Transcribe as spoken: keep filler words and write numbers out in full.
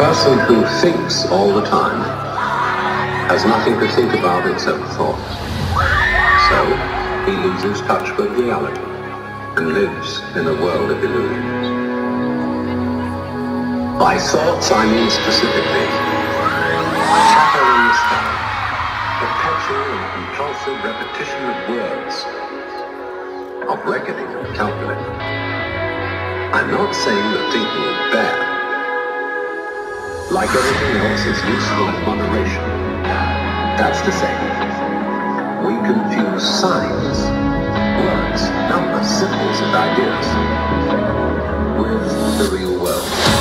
person who thinks all the time has nothing to think about except thoughts. So he loses touch with reality and lives in a world of illusions. By thoughts, I mean specifically chatter in the sky, perpetual and compulsive repetition of words, of reckoning and calculating. I'm not saying that thinking is bad. Like everything else, it's useful in moderation. That's to say, we confuse signs, words, numbers, symbols, and ideas with the real world.